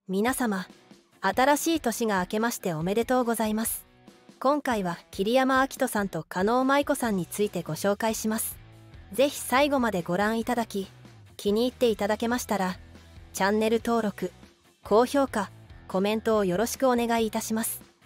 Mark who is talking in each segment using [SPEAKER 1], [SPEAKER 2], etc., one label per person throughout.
[SPEAKER 1] 皆様、新しい年が明けましておめでとうございます。今回は桐山照史さんと加納舞子さんについてご紹介します。ぜひ最後までご覧いただき、気に入っていただけましたら、チャンネル登録、高評価、コメントをよろしくお願いいたします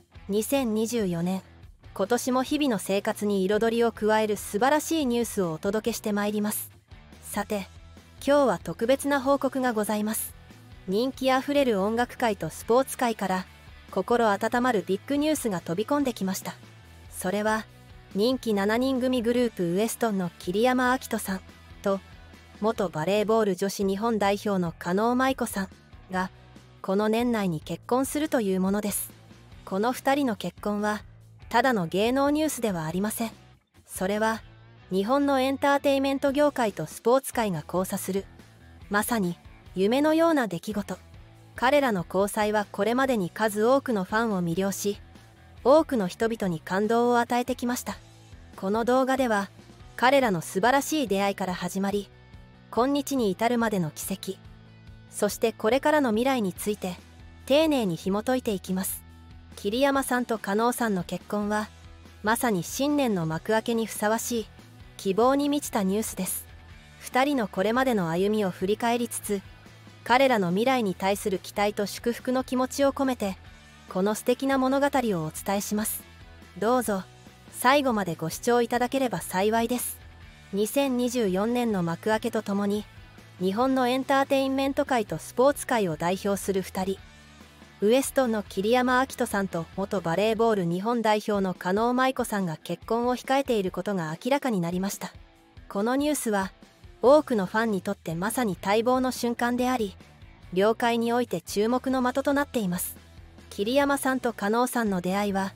[SPEAKER 1] 。2024年、今年も日々の生活に彩りを加える素晴らしいニュースをお届けしてまいります。さて、今日は特別な報告がございます。人気あふれる音楽界とスポーツ界から心温まるビッグニュースが飛び込んできました。それは人気7人組グループウエストンの桐山照史さんと元バレーボール女子日本代表の加納舞子さんがこの年内に結婚するというものです。この2人の結婚はただの芸能ニュースではありません。それは日本のエンターテイメント業界とスポーツ界が交差するまさに夢のような出来事。彼らの交際はこれまでに数多くのファンを魅了し、多くの人々に感動を与えてきました。この動画では彼らの素晴らしい出会いから始まり、今日に至るまでの軌跡、そしてこれからの未来について丁寧に紐解いていきます。桐山さんと加納さんの結婚はまさに新年の幕開けにふさわしい希望に満ちたニュースです。2人のこれまでの歩みを振り返りつつ、彼らの未来に対する期待と祝福の気持ちを込めてこの素敵な物語をお伝えします。どうぞ最後までご視聴いただければ幸いです。2024年の幕開けとともに日本のエンターテインメント界とスポーツ界を代表する2人、ウエストンの桐山照史さんと元バレーボール日本代表の加納舞子さんが結婚を控えていることが明らかになりました。このニュースは多くのファンにとってまさに待望の瞬間であり、業界において注目の的となっています。桐山さんと加納さんの出会いは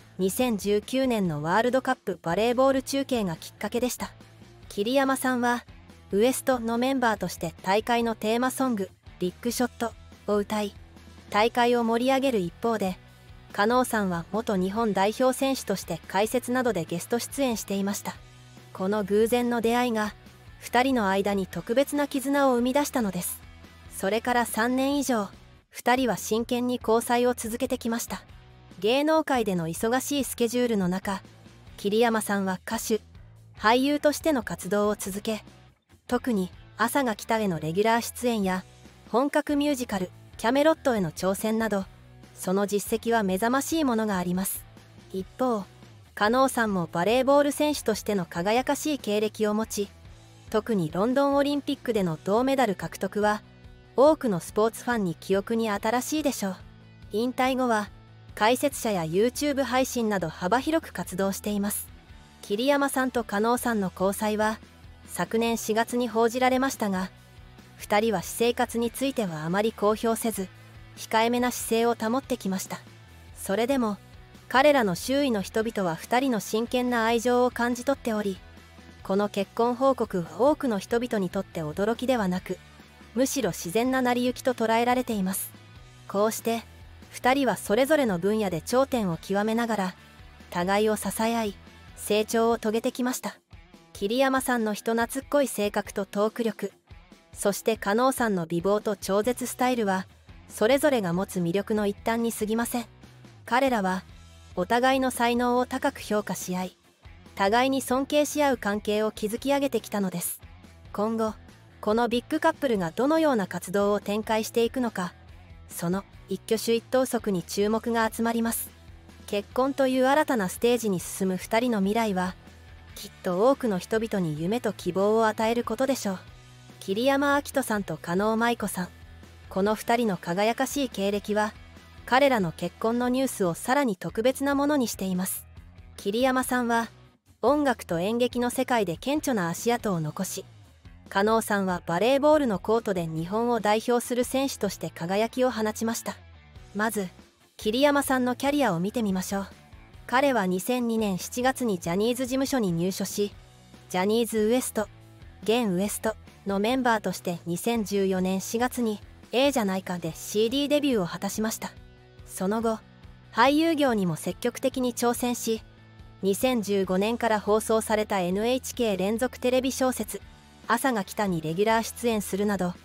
[SPEAKER 1] 2019年のワールドカップバレーボール中継がきっかけでした。桐山さんはウエストのメンバーとして大会のテーマソング「ビッグショット」を歌い大会を盛り上げる一方で、加納さんは元日本代表選手として解説などでゲスト出演していました。この偶然の出会いが2人の間に特別な絆を生み出したのです。それから3年以上2人は真剣に交際を続けてきました。芸能界での忙しいスケジュールの中、桐山さんは歌手俳優としての活動を続け、特に朝が来たへのレギュラー出演や本格ミュージカルキャメロットへの挑戦など、その実績は目覚ましいものがあります。一方、加納さんもバレーボール選手としての輝かしい経歴を持ち、特にロンドンオリンピックでの銅メダル獲得は多くのスポーツファンに記憶に新しいでしょう。引退後は解説者や YouTube 配信など幅広く活動しています。桐山さんと加納さんの交際は昨年4月に報じられましたが、2人は私生活についてはあまり公表せず控えめな姿勢を保ってきました。それでも彼らの周囲の人々は2人の真剣な愛情を感じ取っており、この結婚報告は多くの人々にとって驚きではなく、むしろ自然な成り行きと捉えられています。こうして2人はそれぞれの分野で頂点を極めながら互いを支え合い成長を遂げてきました。桐山さんの人懐っこい性格とトーク力、そして加納さんの美貌と超絶スタイルはそれぞれが持つ魅力の一端に過ぎません。彼らはお互いの才能を高く評価し合い、互いに尊敬し合う関係を築き上げてきたのです。今後このビッグカップルがどのような活動を展開していくのか、その一挙手一投足に注目が集まります。結婚という新たなステージに進む2人の未来はきっと多くの人々に夢と希望を与えることでしょう。桐山照史さんと加納舞子さん、この2人の輝かしい経歴は彼らの結婚のニュースをさらに特別なものにしています。桐山さんは音楽と演劇の世界で顕著な足跡を残し、加納さんはバレーボールのコートで日本を代表する選手として輝きを放ちました。まず桐山さんのキャリアを見てみましょう。彼は2002年7月にジャニーズ事務所に入所し、ジャニーズ WEST 現 WEST のメンバーとして2014年4月にじゃないかで CD デビューを果たしました。その後俳優業にも積極的に挑戦し、2015年から放送された NHK 連続テレビ小説「朝が来た」にレギュラー出演するなど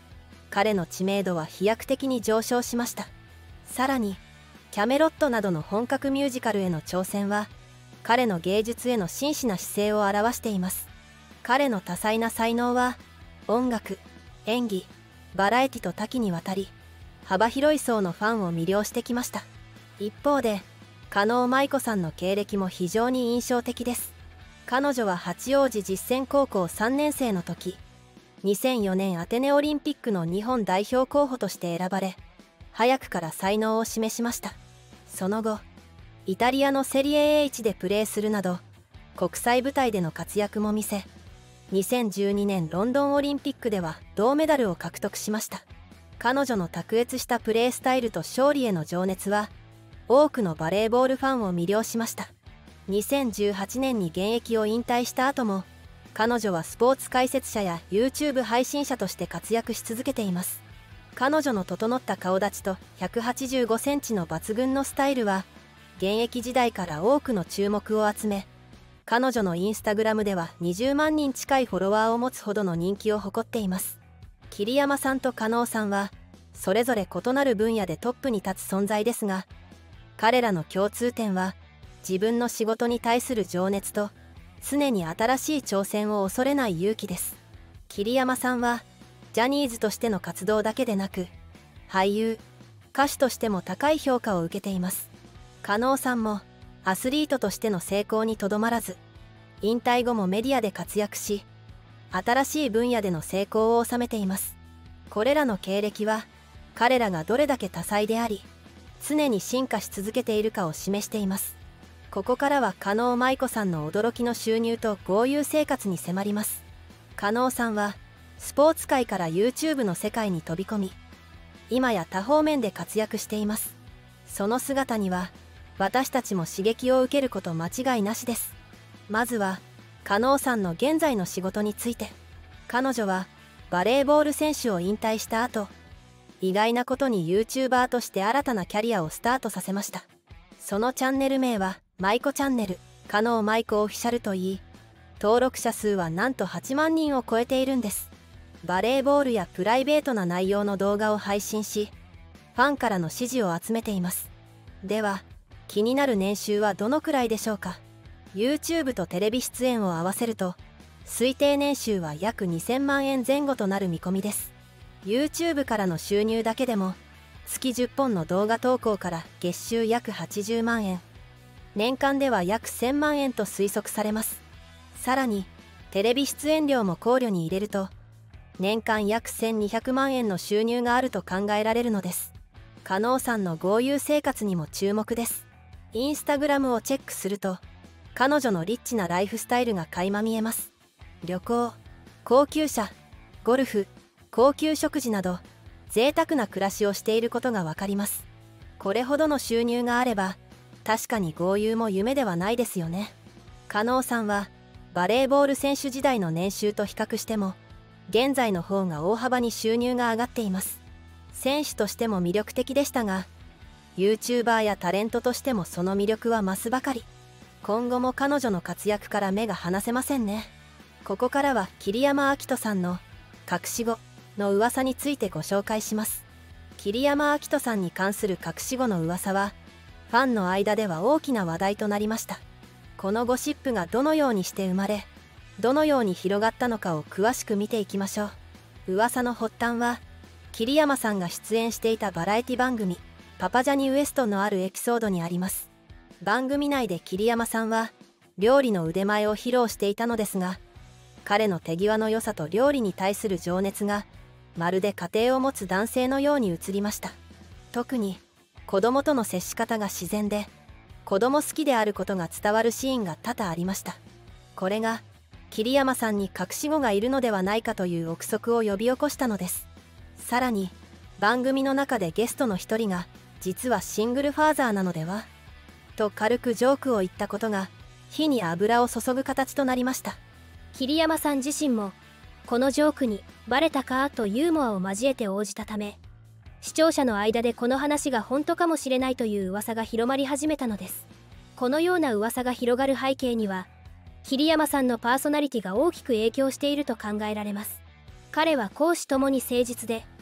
[SPEAKER 1] 彼の知名度は飛躍的に上昇しました。さらにキャメロットなどの本格ミュージカルへの挑戦は彼の芸術への真摯な姿勢を表しています。彼の多彩な才能は音楽、演技、バラエティと多岐にわたり幅広い層のファンを魅了してきました。一方で加納舞子さんの経歴も非常に印象的です。彼女は八王子実践高校3年生の時、2004年アテネオリンピックの日本代表候補として選ばれ、早くから才能を示しました。その後イタリアのセリエ H でプレーするなど国際舞台での活躍も見せ、2012年ロンドンオリンピックでは銅メダルを獲得しました。彼女の卓越したプレースタイルと勝利への情熱は多くのバレーボールファンを魅了しました。2018年に現役を引退した後も彼女はスポーツ解説者や YouTube 配信者として活躍し続けています。彼女の整った顔立ちと185センチの抜群のスタイルは現役時代から多くの注目を集め、彼女のインスタグラムでは20万人近いフォロワーを持つほどの人気を誇っています。桐山さんと加納さんはそれぞれ異なる分野でトップに立つ存在ですが、彼らの共通点は自分の仕事に対する情熱と常に新しい挑戦を恐れない勇気です。桐山さんはジャニーズとしての活動だけでなく俳優、歌手としても高い評価を受けています。加納さんもアスリートとしての成功にとどまらず、引退後もメディアで活躍し新しい分野での成功を収めています。これらの経歴は彼らがどれだけ多彩であり常に進化し続けているかを示しています。ここからは加納舞子さんの驚きの収入と豪遊生活に迫ります。加納さんはスポーツ界から YouTube の世界に飛び込み、今や多方面で活躍しています。その姿には私たちも刺激を受けること間違いなしです。まずは加納さんの現在の仕事について。彼女はバレーボール選手を引退した後、意外なことに YouTuber として新たなキャリアをスタートさせました。そのチャンネル名は舞子チャンネル、加納舞子オフィシャルといい、登録者数はなんと8万人を超えているんです。バレーボールやプライベートな内容の動画を配信し、ファンからの支持を集めています。では気になる年収はどのくらいでしょうか。 YouTube とテレビ出演を合わせると推定年収は約2000万円前後となる見込みです。 YouTube からの収入だけでも月10本の動画投稿から月収約80万円、年間では約1000万円と推測されます。さらにテレビ出演料も考慮に入れると年間約1200万円の収入があると考えられるのです。加納さんの豪遊生活にも注目です。インスタグラムをチェックすると彼女のリッチなライフスタイルが垣間見えます。旅行、高級車、ゴルフ、高級食事など贅沢な暮らしをしていることがわかります。これほどの収入があれば確かに豪遊も夢ではないですよね。加納さんはバレーボール選手時代の年収と比較しても現在の方が大幅に収入が上がっています。選手としても魅力的でしたが YouTuber やタレントとしてもその魅力は増すばかり。今後も彼女の活躍から目が離せませんね。ここからは桐山照史さんの隠し子の噂についてご紹介します。桐山照史さんに関する隠し子の噂はファンの間では大きな話題となりました。このゴシップがどのようにして生まれどのように広がったのかを詳しく見ていきましょう。噂の発端は桐山さんが出演していたバラエティ番組「パパジャニウエスト」のあるエピソードにあります。番組内で桐山さんは料理の腕前を披露していたのですが、彼の手際の良さと料理に対する情熱がまるで家庭を持つ男性のように映りました。特に子供との接し方が自然で子供好きであることが伝わるシーンが多々ありました。これが桐山さんに隠し子がいるのではないかという憶測を呼び起こしたのです。さらに番組の中でゲストの一人が実はシングルファーザーなのではと軽くジョークを言ったことが火に油を注ぐ形となりました。
[SPEAKER 2] 桐山さん自身もこのジョークにバレたかとユーモアを交えて応じたため、視聴者の間でこの話が本当かもしれないという噂が広まり始めたのです。このような噂が広がる背景には桐山さんのパーソナリティが大きく影響していると考えられます。彼は公私ともに誠実で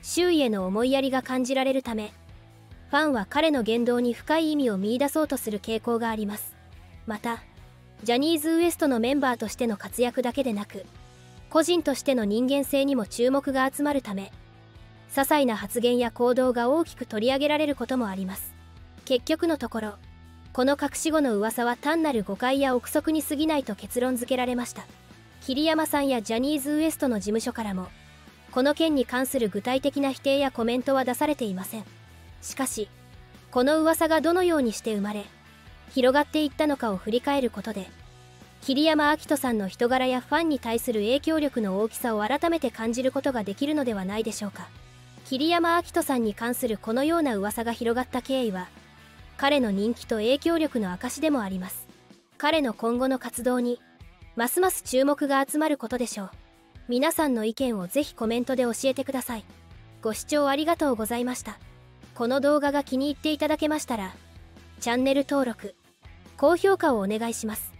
[SPEAKER 2] 周囲への思いやりが感じられるため、ファンは彼の言動に深い意味を見出そうとする傾向があります。また、ジャニーズ WEST のメンバーとしての活躍だけでなく、個人としての人間性にも注目が集まるため、些細な発言や行動が大きく取り上げられることもあります。結局のところ、この隠し子の噂は単なる誤解や憶測に過ぎないと結論付けられました。桐山さんやジャニーズ WEST の事務所からも、この件に関する具体的な否定やコメントは出されていません。しかし、この噂がどのようにして生まれ、広がっていったのかを振り返ることで、桐山照史さんの人柄やファンに対する影響力の大きさを改めて感じることができるのではないでしょうか。桐山照史さんに関するこのような噂が広がった経緯は、彼の人気と影響力の証でもあります。彼の今後の活動に、ますます注目が集まることでしょう。皆さんの意見をぜひコメントで教えてください。ご視聴ありがとうございました。この動画が気に入っていただけましたら、チャンネル登録、高評価をお願いします。